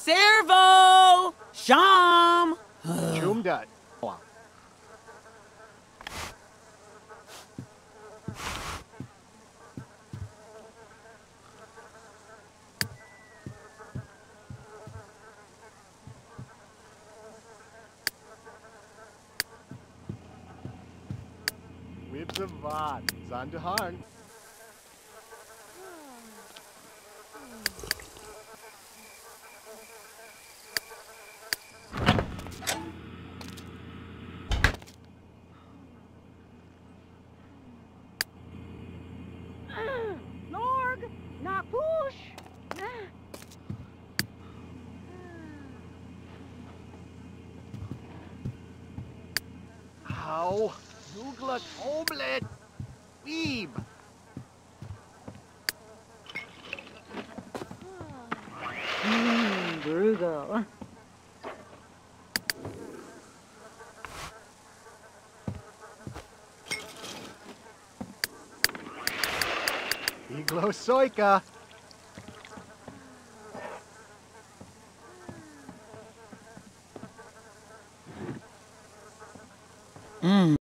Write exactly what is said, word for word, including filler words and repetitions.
Servo! Sham! Chumdat. With the Vat, Zandehan. Norg, Nakush. How? Nugla Toblet. Weeb. Mmm, Brugo. Iglo Soika. Mm.